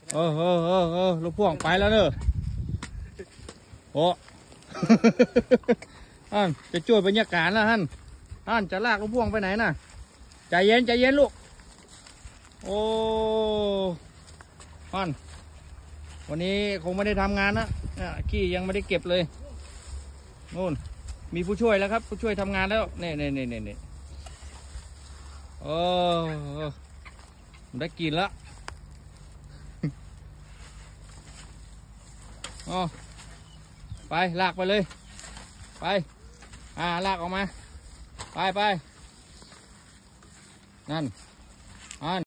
ลูกพ่วงไปแล้วเนอะโอ้ ท่านจะช่วยบรรยากาศแล้วท่านจะลากลูกพ่วงไปไหนน่ะใจเย็นลูกโอ้ท่านวันนี้คงไม่ได้ทำงานนะขี้ยังไม่ได้เก็บเลยนู่นมีผู้ช่วยแล้วครับผู้ช่วยทำงานแล้วนี่โอ้ได้กินแล้วอ๋อไปลากไปเลยไปลากออกมาไปนั่น